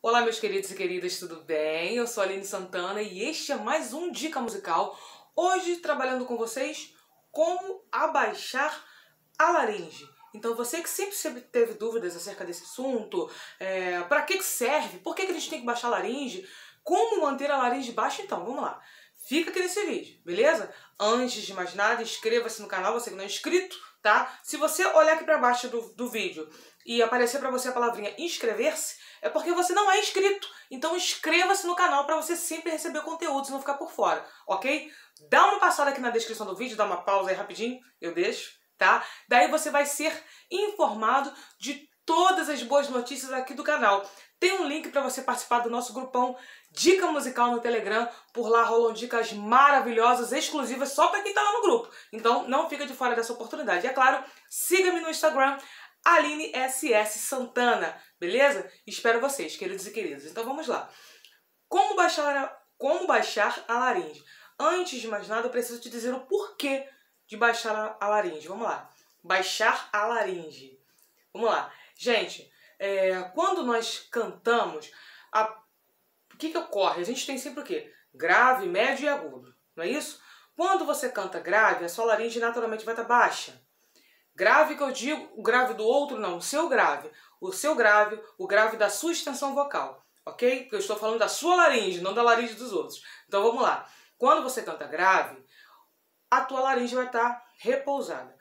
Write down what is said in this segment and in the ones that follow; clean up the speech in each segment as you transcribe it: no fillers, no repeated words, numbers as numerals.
Olá, meus queridos e queridas, tudo bem? Eu sou a Aline Santana e este é mais um Dica Musical. Hoje, trabalhando com vocês, como abaixar a laringe. Então, você que sempre teve dúvidas acerca desse assunto, para que serve, por que a gente tem que baixar a laringe, como manter a laringe baixa, então, vamos lá. Fica aqui nesse vídeo, beleza? Antes de mais nada, inscreva-se no canal, você que não é inscrito, tá? Se você olhar aqui para baixo do vídeo e aparecer para você a palavrinha inscrever-se, é porque você não é inscrito. Então inscreva-se no canal para você sempre receber conteúdos e não ficar por fora, ok? Dá uma passada aqui na descrição do vídeo, dá uma pausa aí rapidinho, eu deixo, tá? Daí você vai ser informado de todas as boas notícias aqui do canal. Tem um link para você participar do nosso grupão Dica Musical no Telegram. Por lá rolam dicas maravilhosas, exclusivas, só para quem está lá no grupo. Então não fica de fora dessa oportunidade. E é claro, siga-me no Instagram, Aline SS Santana, beleza? Espero vocês, queridos e queridas. Então vamos lá. Como baixar a laringe? Antes de mais nada, eu preciso te dizer o porquê de baixar a laringe. Vamos lá. Baixar a laringe. Vamos lá. Gente, quando nós cantamos, o que ocorre? A gente tem sempre o quê? Grave, médio e agudo, não é isso? Quando você canta grave, a sua laringe naturalmente vai estar baixa. Grave que eu digo, o grave do outro não, o seu grave. O grave da sua extensão vocal, ok? Porque eu estou falando da sua laringe, não da laringe dos outros. Então vamos lá. Quando você canta grave, a tua laringe vai estar repousada.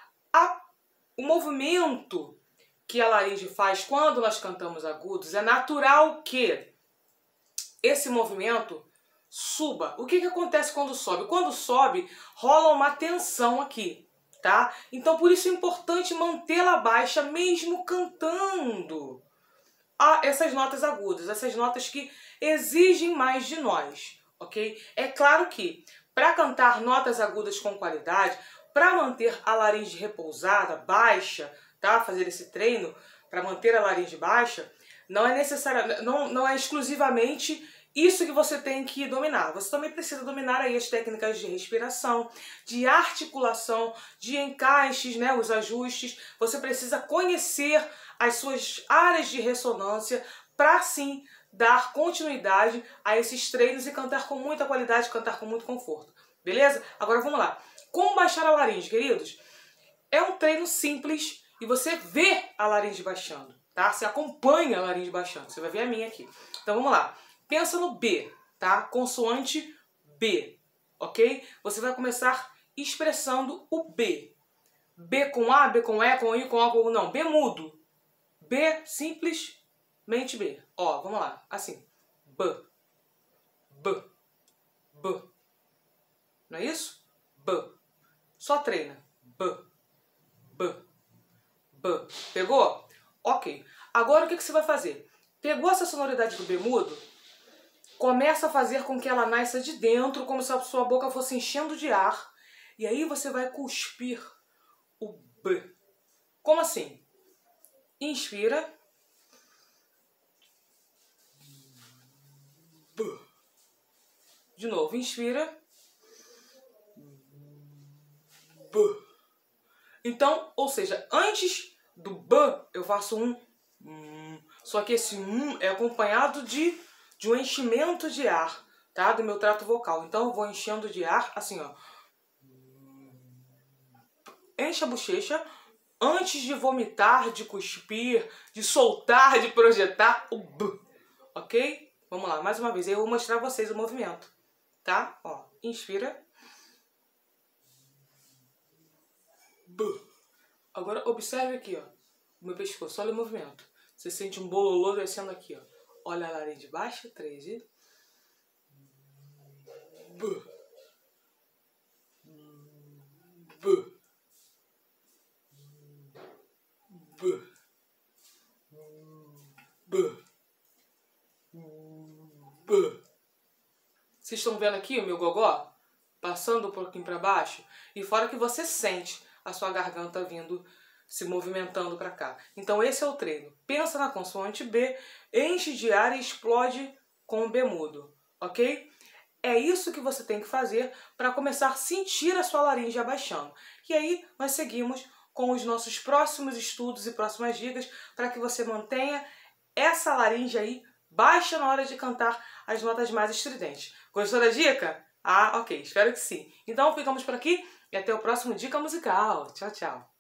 O movimento que a laringe faz quando nós cantamos agudos é natural que esse movimento suba. O que acontece quando sobe? Quando sobe, rola uma tensão aqui. Tá? Então, por isso é importante mantê-la baixa mesmo cantando essas notas agudas, essas notas que exigem mais de nós, ok? É claro que para cantar notas agudas com qualidade, para manter a laringe repousada, baixa, tá? Fazer esse treino para manter a laringe baixa, não é necessário, não é exclusivamente isso que você tem que dominar. Você também precisa dominar aí as técnicas de respiração, de articulação, de encaixes, né, os ajustes. Você precisa conhecer as suas áreas de ressonância para, sim, dar continuidade a esses treinos e cantar com muita qualidade, cantar com muito conforto. Beleza? Agora vamos lá. Como baixar a laringe, queridos? É um treino simples e você vê a laringe baixando, tá? Você acompanha a laringe baixando. Você vai ver a minha aqui. Então vamos lá. Pensa no B, tá? Consoante B, ok? Você vai começar expressando o B. B com A, B com E, com I, com O, com U, não. B mudo. B, simplesmente B. Ó, vamos lá. Assim. B. B. B. Não é isso? B. Só treina. B. B. B. Pegou? Ok. Agora o que você vai fazer? Pegou essa sonoridade do B mudo? Começa a fazer com que ela nasça de dentro, como se a sua boca fosse enchendo de ar. E aí você vai cuspir o B. Como assim? Inspira. B. De novo, inspira. B. Então, ou seja, antes do B, eu faço um. Só que esse é acompanhado de um enchimento de ar, tá? Do meu trato vocal. Então eu vou enchendo de ar, assim, ó. Enche a bochecha antes de vomitar, de cuspir, de soltar, de projetar o B, ok? Vamos lá, mais uma vez. Eu vou mostrar a vocês o movimento, tá? Ó, inspira. B. Agora observe aqui, ó, o meu pescoço. Olha o movimento. Você sente um bololô descendo aqui, ó. Olha a laringe baixa, 3 e... B. B. B. B. B. Vocês estão vendo aqui o meu gogó? Passando um pouquinho para baixo. E fora que você sente a sua garganta vindo, se movimentando para cá. Então esse é o treino. Pensa na consoante B, enche de ar e explode com o B mudo, ok? É isso que você tem que fazer para começar a sentir a sua laringe abaixando. E aí nós seguimos com os nossos próximos estudos e próximas dicas para que você mantenha essa laringe aí baixa na hora de cantar as notas mais estridentes. Gostou da dica? Ah, ok, espero que sim. Então ficamos por aqui e até o próximo Dica Musical. Tchau, tchau.